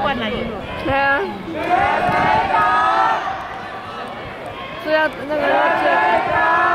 灌篮。 对啊。所以要那个要接。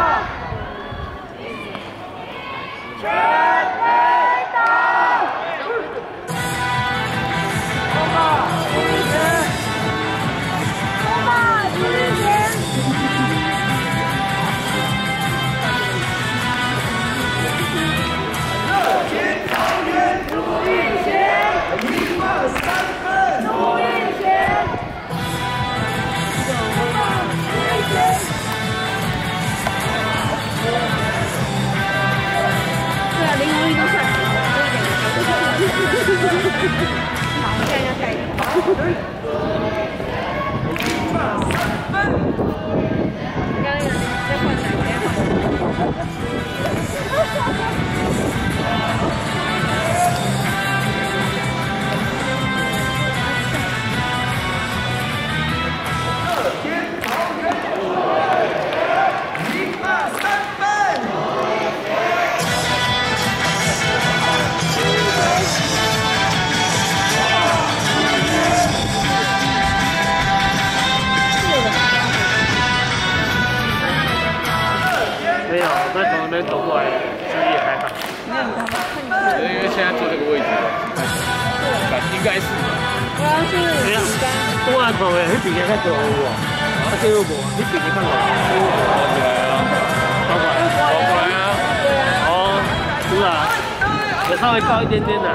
没有，我刚从那边走过来，视野还好。因为现在坐这个位置，应该是。 我要是怎样？我阿头诶，迄边较大有无？啊，这个无，迄边较大。跑起来啊！跑过来，跑过来啊！哦，是啊，有稍微高一点点的。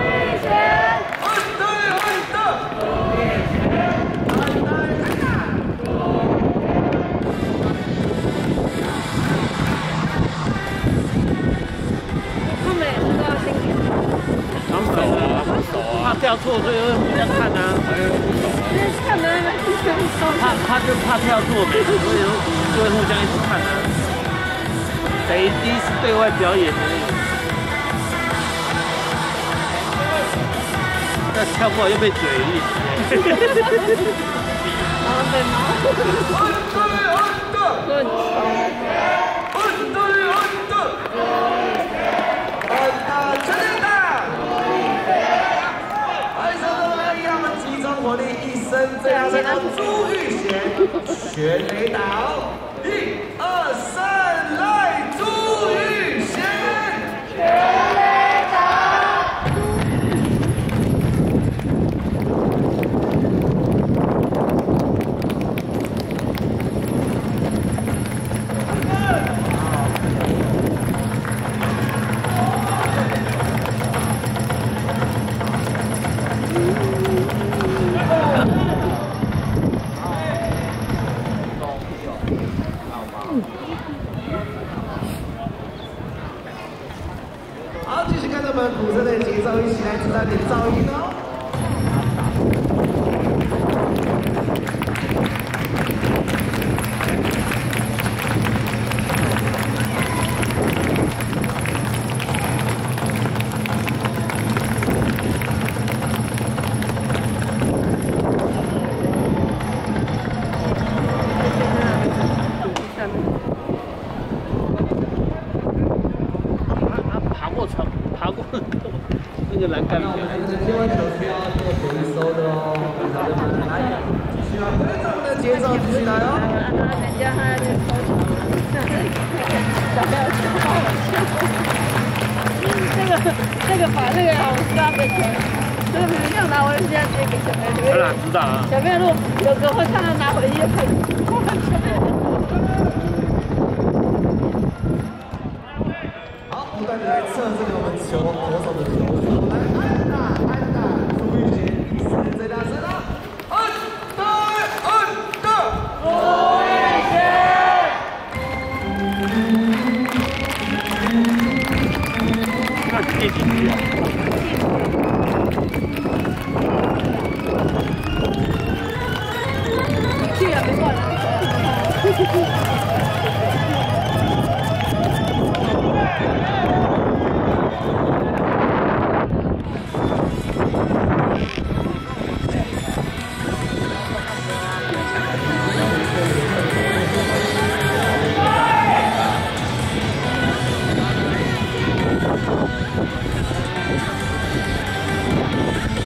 怕跳错，所以会互相看啊。 看的那他就怕跳错没，所以就会互相一起看啊。谁第一次对外表演的那个，那跳不好又被嘴一。 然后被骂。 火力一生最后来到朱玉贤，全垒打，1、2、3，来朱玉贤，全垒打。好，继续跟着我们鼓声的节奏，一起来制造点噪音哦。 爬过那个栏杆。 那我们另外一首需要做回收的哦，来，继续来跟着我们的节奏继续来哦。 人家他在收藏，小朋友超好笑。那个把那个老师他变成，这个这样拿回去，现在直接给小朋友。 当然知道啊。 小朋友如果有时候看他拿回去就很好，不断的来测这个我们球投手的。